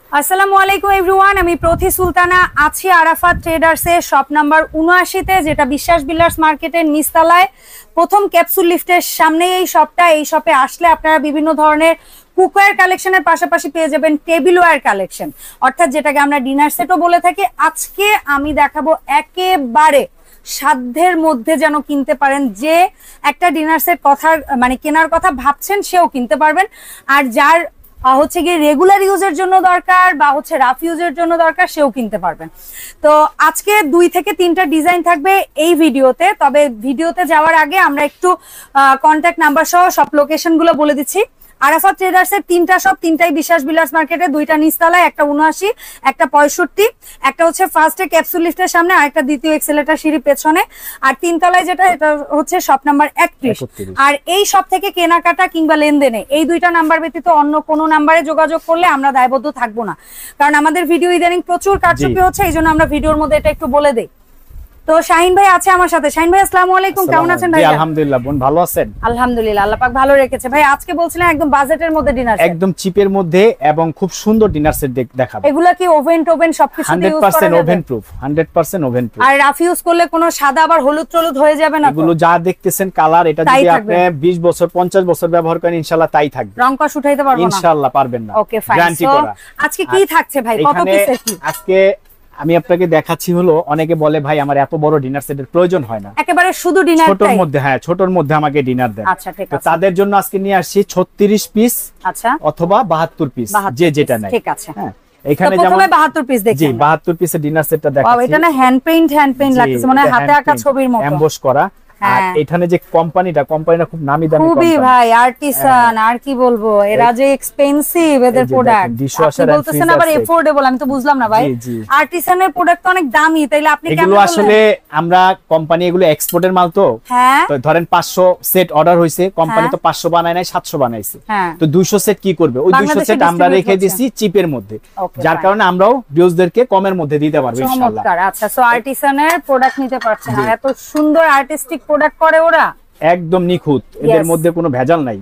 আসসালামু আলাইকুম এভরিওয়ান, আমি প্রথি সুলতানা আছি আরাফাত ট্রেডার্সে শপ নাম্বার ৭৯-তে, যেটা বিশ্বাস বিল্ডার্স মার্কেটের নিচতলায় প্রথম ক্যাপসুল লিফটের সামনে এই শপটা। এই শপে আসলে আপনারা বিভিন্ন ধরনের কুকওয়্যার কালেকশনের পাশাপাশি পেয়ে যাবেন টেবিলওয়্যার কালেকশন, অর্থাৎ যেটাকে আমরা ডিনার সেটও বলে থাকি। আজকে আমি দেখাবো একেবারে সাধ্যের মধ্যে যেন কিনতে পারেন, যে একটা ডিনার সেট কথা মানে কেনার কথা ভাবছেন সেও কিনতে পারবেন, আর যার হচ্ছে গিয়ে রেগুলার ইউজের জন্য দরকার বা হচ্ছে রাফ ইউজের জন্য দরকার সেও কিনতে পারবেন। তো আজকে 2 থেকে 3টা ডিজাইন থাকবে এই ভিডিওতে। তবে ভিডিওতে যাওয়ার আগে আমরা একটু কন্ট্যাক্ট নাম্বার সহ সব লোকেশন গুলো বলে দিচ্ছি। আরাফাত ট্রেডার্সের 3টা শপ, 3টাই বিশ্বাস বিল্ডার্স মার্কেটে, 2টা নিচতলায়, একটা ৭৯, একটা 65, একটা হচ্ছে ফার্স্টে ক্যাপসুল লিফটের সামনে, আর একটা দ্বিতীয় এক্সেলেটার সিঁড়ি পেছনে, আর 3তলায় যেটা এটা হচ্ছে শপ নাম্বার 31। আর এই শপ থেকে কেনাকাটা কিংবা লেনদেনে এই 2টা নাম্বার ব্যতীত অন্য কোনো নাম্বারে যোগাযোগ করলে আমরা দায়বদ্ধ থাকবো না, কারণ আমাদের ভিডিও ইদানিং প্রচুর কারচুপি হচ্ছে, এই জন্য আমরা ভিডিওর মধ্যে এটা একটু বলে দেই। তো শাহিন ভাই আছে আমার সাথে। শাহিন ভাই আসসালামু আলাইকুম, কেমন আছেন ভাই? আলহামদুলিল্লাহ বোন, ভালো আছেন? আলহামদুলিল্লাহ, আল্লাহ পাক ভালো রেখেছে। ভাই আজকে বলছিলেন একদম বাজেটের মধ্যে ডিনার সেট, একদম চিপের মধ্যে এবং খুব সুন্দর ডিনার সেট দেখাবো। এগুলা কি ওভেন টোভেন সবকিছু দিয়ে ইউজ করা যাবে? 100% ওভেন প্রুফ, 100% ওভেন প্রুফ। আর রাফ ইউজ করলে কোনো সাদা আবার হলুদ টলুদ হয়ে যাবে না? এগুলো যা দেখতেছেন কালার, এটা যদি আপনি 20 বছর 50 বছর ব্যবহার করেন ইনশাআল্লাহ তাই থাকবে। রং কষ উঠাইতে পারবো না? ইনশাআল্লাহ পারবেন না, ওকে ফাইন। গ্যারান্টি করা। আজকে কি থাকছে ভাই, কত পিস আছে আজকে? আমি আপনাকে দেখাচ্ছি হলো, অনেকে বলে ভাই আমার এত বড় ডিনার সেটের প্রয়োজন হয় না, একেবারে শুধু ডিনার ছোটর মধ্যে। হ্যাঁ, ছোটর মধ্যে আমাকে ডিনার দেন। আচ্ছা ঠিক আছে, তাদের জন্য আজকে নিয়ে আসছি 36 পিস, আচ্ছা, অথবা 72 পিস, যে যেটা নেয়। ঠিক আছে, হ্যাঁ। এখানে যেমন 72 পিস দেখেন। জি, 72 পিসের ডিনার সেটটা দেখাচ্ছি। এটা না হ্যান্ড পেইন্ট লাগছে, মানে হাতে আঁকা ছবির মতো এমবস করা। আর এখানে যে কোম্পানিটা খুব নামি দামি কোম্পানি, খুবই ভাই আর্টিসান। আর কি বলবো, এরা যে এক্সপেন্সিভ এদের প্রোডাক্ট, আপনি বলতেছেন আবার এফোর্ডেবল, আমি তো বুঝলাম না ভাই। আর্টিসানের প্রোডাক্ট তো অনেক দামি, তাইলে আপনি কেন? এগুলো আসলে আমরা কোম্পানি এগুলো এক্সপোর্টের মাল, তো ধরেন 500 সেট অর্ডার হইছে, কোম্পানি তো 500 বানায় নাই, 700 বানাইছে, তো 200 সেট কি করবে? ওই 200 সেট আমরা রেখে দিছি চিপের মধ্যে, যার কারণে আমরাও ভিউয়ারদেরকে কমের মধ্যে দিতে পারবো ইনশাআল্লাহ। আচ্ছা, সো আর্টিসানের প্রোডাক্ট নিতে পারছেন, আর এত সুন্দর আর্টিস্টিক প্রোডাক্ট করে ওরা, একদম নিখুঁত, এদের মধ্যে কোনো ভেজাল নাই।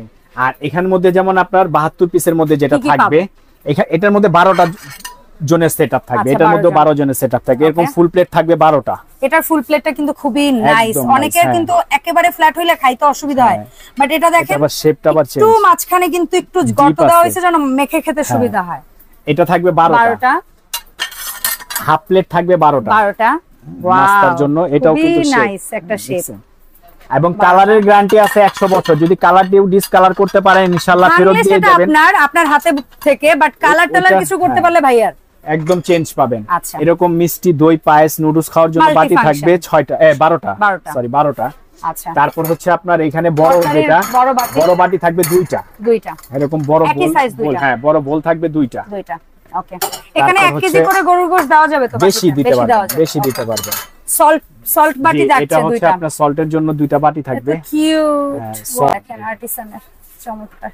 আর এখানের মধ্যে যেমন আপনার 72 পিসের মধ্যে যেটা থাকবে, এটার মধ্যে 12টা জনের সেটআপ থাকবে, এটার মধ্যে 12 জনের সেটআপ থাকবে, এরকম ফুল প্লেট থাকবে 12টা। এটার ফুল প্লেটটা কিন্তু খুবই নাইস। অনেকের কিন্তু একেবারে ফ্ল্যাট হইলে খাইতে অসুবিধা হয়, বাট এটা দেখেন আবার শেপটা আবার চেঞ্জ, একটু মাঝখানে কিন্তু একটু গর্ত দেওয়া হয়েছে যেন মেখে খেতে সুবিধা হয়। এটা থাকবে 12টা, হাফ প্লেট থাকবে 12টা নাস্তার জন্য। এটাও কিন্তু নাইস একটা শেপ, এবং কালারের গ্যারান্টি আছে 100 বছর। যদি কালার দিও ডিসকালার করতে পারেন ইনশাআল্লাহ ফেরত দিয়ে দিবেন আপনার হাতে থেকে, বাট কালার টালার কিছু করতে পারলে ভাইয়ার একদম চেঞ্জ পাবেন। এরকম মিষ্টি, দই, পায়েস, নুডলস খাওয়ার জন্য বাটি থাকবে 12টা, সরি 12টা। আচ্ছা, তারপর হচ্ছে আপনার এখানে বড় যেটা বড় বাটি থাকবে 2টা, এরকম বড় বোল, হ্যাঁ বড় বোল থাকবে 2টা। ওকে, এখানে 1 কেজি করে গরুর গোশত দেওয়া যাবে তো? বেশি দিতে পারবেন। সল্ট বাটি থাকছে 2টা, এটা হচ্ছে আপনার সল্টের জন্য 2টা বাটি থাকবে। কিউট, দেখেন আর্টিসানের চমৎকার।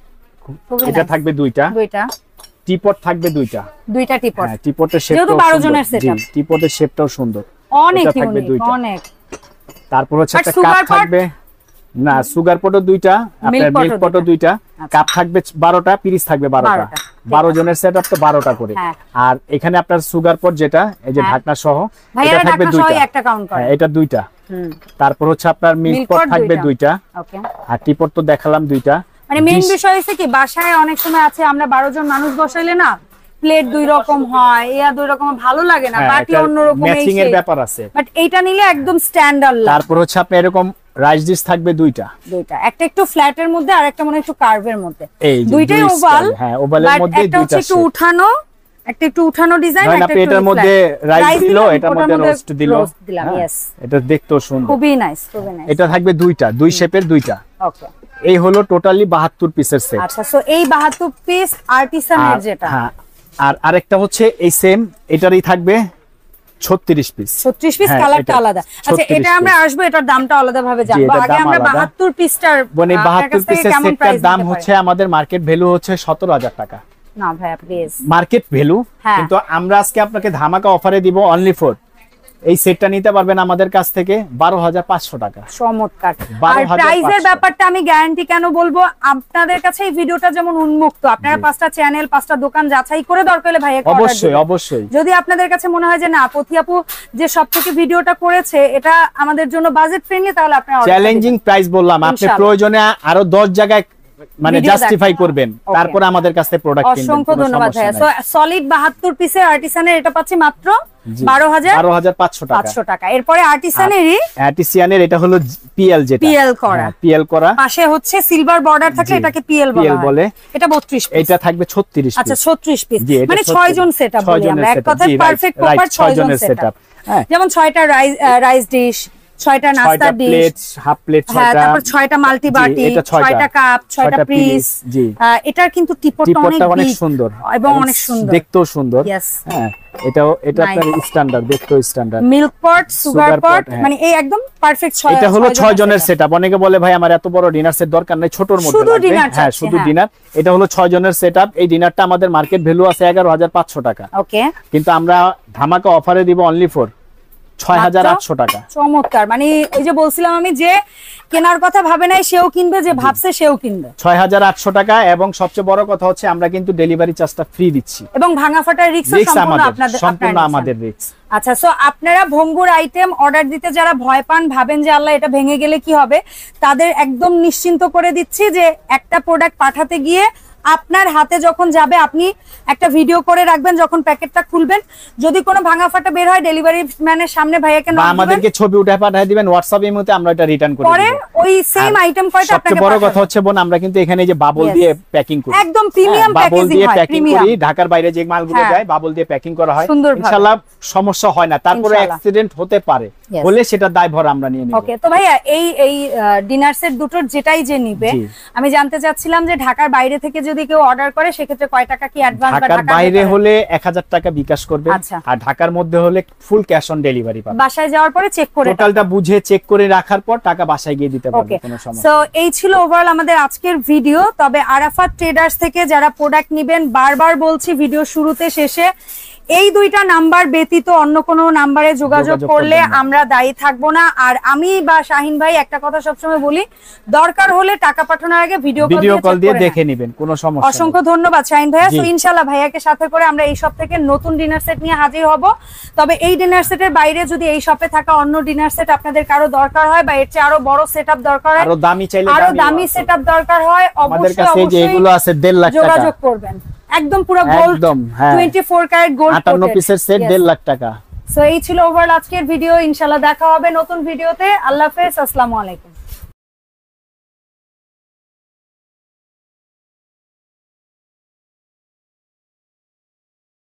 এটা থাকবে 2টা। টিপট থাকবে 2টা টিপট। হ্যাঁ, টিপটের শেপটাও যেহেতু 12 জনের সেটআপ, টিপটের শেপটাও সুন্দর, অনেক ইউনিক, অনেক। তারপর হচ্ছে একটা কাপ থাকবে, না সুগার পটও 2টা, আপনার মিল্ক পটও 2টা, কাপ থাকবে 12টা, পিরিচ থাকবে 12টা। 12 জনের সেটআপ তো 12টা করে। আর এখানে আপনার সুগার পট যেটা, এই যে ঢাকনা সহ, এটা থাকবে 2টা, হ্যাঁ এটা 2টা। তারপর হচ্ছে আপনার মিল্ক পট থাকবে 2টা, ওকে। আর টিপট তো দেখালাম 2টা। মানে মেইন বিষয় হচ্ছে কি, বাসায় অনেক সময় আছে আমরা 12 জন মানুষ বসাইলে না প্লেট 2 রকম হয়, এয়া 2 রকম ভালো লাগে না, বাটি অন্য রকম, ম্যাচিং এর ব্যাপার আছে, বাট এইটা নিলে একদম স্ট্যান্ডার্ড লাগে। তারপর হচ্ছে আপনি এরকম রাইস ডিশ থাকবে 2টা, একটা একটু ফ্ল্যাটের মধ্যে আর একটা মনে একটু কার্ভের মধ্যে, দুইটাই ওভাল। হ্যাঁ, ওভালের মধ্যে 2টা একটু উঠানো, একটু উঠানো ডিজাইন, একটা এটার মধ্যে রাইস দিল, এটার মধ্যে রোস্ট দিল, यस, এটা দেখতেও সুন্দর, খুবই নাইস, খুবই নাইস। এটা থাকবে 2টা, 2 শেপের 2টা, ওকে। এই হলো টোটালি 72 পিসের সেট। আচ্ছা, সো এই 72 পিস আর্টিসানের যেটা, হ্যাঁ। আর আরেকটা হচ্ছে এই সেম, এটারই থাকবে 36 পিস। 36 পিস, কালারটা আলাদা। আচ্ছা, এটা আমরা আসবো, এটার দামটা আলাদা ভাবে জানবো। আগে আমরা 72 পিসটার, মানে 72 পিসের সেটটার দাম হচ্ছে আমাদের মার্কেট ভ্যালু হচ্ছে 17000 টাকা। না ভাই প্লিজ, মার্কেট ভ্যালু, কিন্তু আমরা আজকে আপনাকে ধামাকা অফারে দিব অনলি ফর এই সেটটা নিতে পারবেন আমাদের কাছ থেকে 12,500 টাকা। চমৎকার। আর প্রাইসের ব্যাপারটা আমি গ্যারান্টি কেন বলবো, আপনাদের কাছে এই ভিডিওটা যেমন উন্মুক্ত, আপনারা 5টা চ্যানেল 5টা দোকান যাচাই করে দরকার হলে ভাইয়াকে অর্ডার দিবেন। অবশ্যই। যদি আপনাদের কাছে মনে হয় যে না পথি আপু যে সবথেকে ভিডিওটা করেছে এটা আমাদের জন্য বাজেট ফ্রেন্ডলি, তাহলে আপনারা চ্যালেঞ্জিং প্রাইস বললাম, আপনি প্রয়োজনে আরো 10 জায়গায় মানে জাস্টিফাই করবেন, তারপর আমাদের কাছে প্রোডাক্ট কিনবেন। অসংখ্য ধন্যবাদ ভাইয়া। সো সলিড 72 পিসের আর্টিসানের এটা পাচ্ছি মাত্র 12,500 টাকা। এরপরে আর্টিসানের এটা হলো পিএল, যেটা পিএল করা, পাশে হচ্ছে সিলভার বর্ডার থাকে, এটাকে পিএল বলে। এটা 32 পিস, এটা থাকবে 36 পিস। আচ্ছা 36 পিস মানে 6 জন সেটআপ বলি আমরা, এক কথায় পারফেক্ট প্রপার 6 জন সেটআপ। যেমন 6টা রাইস ডিশ, 6টা নাস্তা ডিশ, হাফ প্লেট 6টা, তারপর 6টা মাল্টি বাটি, 6টা কাপ, 6টা পিস। এটার কিন্তু টিপটটা অনেক সুন্দর এবং অনেক সুন্দর, দেখতেও সুন্দর। হ্যাঁ এটা আপনার স্ট্যান্ডার্ড, দেখতেও standard. Milk pot, sugar pot, মানে এই একদম পারফেক্ট 6। এটা হলো 6 জনের সেটআপ। অনেকে বলে ভাই আমার এত বড় ডিনার সেট দরকার নাই, ছোটর মধ্যে লাগবে। হ্যাঁ শুধু ডিনার। এটা হলো 6 জনের সেটআপ। এই ডিনারটা আমাদের মার্কেট ভ্যালু আছে 11,500 টাকা। ওকে, কিন্তু আমরা ধামাকা অফারে দিব অনলি ফর 6,800 টাকা। চমৎকার। মানে ওই যে বলছিলাম আমি যে কেনার কথা ভাবে নাই সেও কিনবে, যে ভাবছে সেও কিনবে। 6,800 টাকা। এবং সবচেয়ে বড় কথা হচ্ছে আমরা কিন্তু ডেলিভারি চার্জটা ফ্রি দিচ্ছি, এবং ভাঙা ফাটার রিস্ক সম্পূর্ণ আমাদের রিস্ক। আচ্ছা, সো আপনারা ভঙ্গুর আইটেম অর্ডার দিতে যারা ভয় পান, ভাবেন যে আল্লাহ এটা ভেঙে গেলে কি হবে, তাদের একদম নিশ্চিন্ত করে দিচ্ছি যে একটা প্রোডাক্ট পাঠাতে গিয়ে আপনার হাতে যখন যাবে আপনি একটা ভিডিও করে রাখবেন, যখন প্যাকেটটা খুলবেন যদি কোনো ভাঙা ফাটা বের হয় ডেলিভারি ম্যানের সামনে ভাইয়াকে নক দিবেন, আমাদেরকে ছবি উঠে পাঠিয়ে দিবেন হোয়াটসঅ্যাপ এর মধ্যে, আমরা এটা রিটার্ন করে দেব। পরে ওই সেম আইটেম কয়টা আপনাকে। সবচেয়ে বড় কথা হচ্ছে বোন, আমরা কিন্তু এখানে যে বাবল দিয়ে প্যাকিং করি, একদম প্রিমিয়াম প্যাকেজিং হয়, প্যাকিং করি। ঢাকার বাইরে যে মালগুলো যায় বাবল দিয়ে প্যাকিং করা হয়, ইনশাআল্লাহ সমস্যা হয় না। তারপরে অ্যাক্সিডেন্ট হতে পারে বলে সেটা দায়ভার আমরা নিয়ে নিব। ওকে, তো ভাইয়া এই ডিনার সেট দুটোর যেটাই যে নিবে, আমি জানতে চাচ্ছিলাম যে ঢাকার বাইরে থেকে যদি কেউ অর্ডার করে সেক্ষেত্রে কয় টাকা কি অ্যাডভান্স, বা ঢাকার বাইরে হলে 1000 টাকা বিকাশ করবে, আর ঢাকার মধ্যে হলে ফুল ক্যাশ অন ডেলিভারি পাবে। বাসায় যাওয়ার পরে চেক করে, টোটালটা বুঝে চেক করে রাখার পর টাকা বাসায় গিয়ে দিতে পারবে, কোনো সমস্যা। সো এই ছিল ওভারঅল আমাদের আজকের ভিডিও। তবে আরাফাত ট্রেডার্স থেকে যারা প্রোডাক্ট নেবেন, বারবার বলছি ভিডিও শুরুতে শেষে, এই দুইটা নাম্বার ব্যতীত অন্য কোনো নাম্বারে যোগাযোগ করলে আমরা দায়ী থাকবো না। আর আমি বা শাহিন ভাই একটা কথা সবসময় বলি, দরকার হলে টাকা পাঠানোর আগে ভিডিও কল দিয়ে দেখে নেবেন, কোনো সমস্যা নেই। অসংখ্য ধন্যবাদ শাহিন ভাইয়া। তো ইনশাআল্লাহ ভাইয়াকে সাথে করে আমরা এই শপ থেকে নতুন ডিনার সেট নিয়ে হাজির হব। তবে এই ডিনার সেটের বাইরে যদি এই শপে থাকা অন্য ডিনার সেট আপনাদের কারো দরকার হয়, বা এর চেয়ে আরো বড় সেটআপ দরকার হয়, আরো দামি চাইলে আরো দামি সেটআপ দরকার হয়, আমাদের কাছে যে এগুলো আছে 1.5 লাখ টাকা, যোগাযোগ করবেন। একদম পুরো গোল্ড 24 ক্যারেট গোল্ড 58 পিসের সেট 1.5 লাখ টাকা। সো এই ছিল ওভারঅল আজকের ভিডিও। ইনশাআল্লাহ দেখা হবে নতুন ভিডিওতে। আল্লাহ হাফেজ, আসসালামু আলাইকুম।